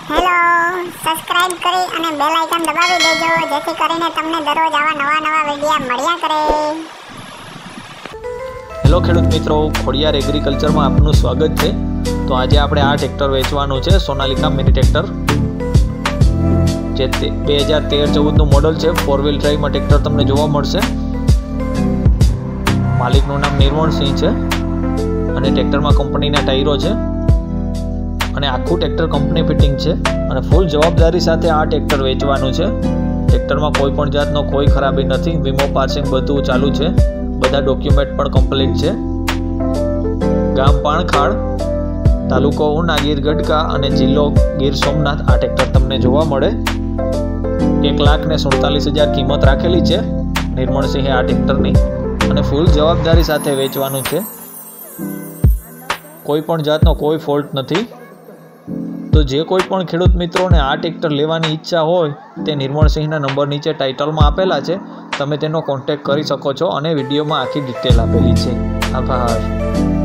Hello, subscribe કરી અને bell icon દબાવી દેજો જેથી કરીને તમને દરરોજ આવા નવા વિડિયા મળ્યા કરે। હેલો ખેડૂત મિત્રો, ખોડિયાર એગ્રીકલ્ચરમાં આપનું સ્વાગત છે। તો આજે આપણે આ ટ્રેક્ટર વેચવાનું છે, સોનાલિકા મિની ટ્રેક્ટર જે 2013-14 નું મોડલ છે। 4 વ્હીલ ડ્રાઈવમાં ટ્રેક્ટર તમને જોવા મળશે। માલિકનું નામ નિર્મળસિંહ છે અને ટ્રેક્ટરમાં કંપનીના ટાયરો છે અને આખું ટ્રેક્ટર કંપની ફિટિંગ છે અને ફૂલ જવાબદારી સાથે આ ટ્રેક્ટર વેચવાનું છે। ટ્રેક્ટરમાં કોઈ પણ જાતનો કોઈ ખરાબી નથી, વીમો પાસિંગ બધું ચાલુ છે, બધા ડોક્યુમેન્ટ પણ કમ્પ્લીટ છે। ગામ પાણખાડ, તાલુકો ઉના, ગીર ગઢકા અને જિલ્લો ગીર સોમનાથ આ ટ્રેક્ટર તમને જોવા મળે। 1,47,000 કિંમત રાખેલી છે નિર્મળસિંહે આ ટ્રેક્ટરની અને ફૂલ જવાબદારી સાથે વેચવાનું છે। કોઈ પણ જાતનો કોઈ ફોલ્ટ નથી। તો જે કોઈ પણ ખેડૂત મિત્રોને આ ટ્રેક્ટર લેવાની ઈચ્છા હોય તે નિર્મળસિંહના નંબર નીચે ટાઇટલમાં આપેલા છે, તમે તેનો કોન્ટેક્ટ કરી શકો છો અને વિડીયોમાં આખી ડિટેલ આપેલી છે। આભાર।